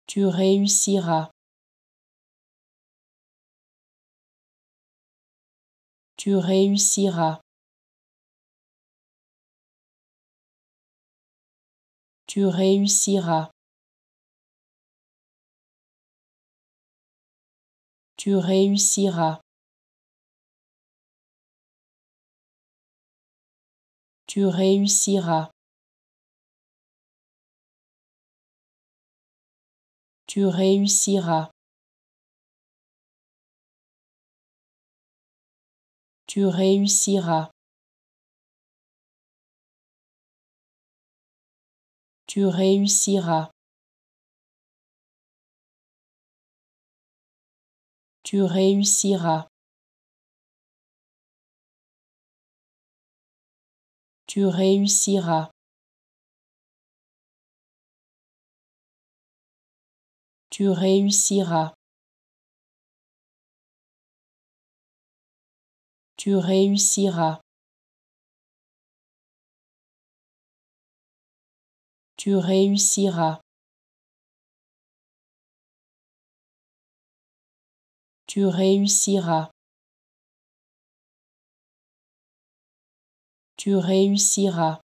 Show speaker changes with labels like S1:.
S1: Tu réussiras. Tu réussiras. Tu réussiras. Tu réussiras. Tu réussiras. Tu réussiras. Tu réussiras. Tu réussiras. Tu réussiras. Tu réussiras. Tu réussiras. Tu réussiras. Tu réussiras. Tu réussiras. Tu réussiras.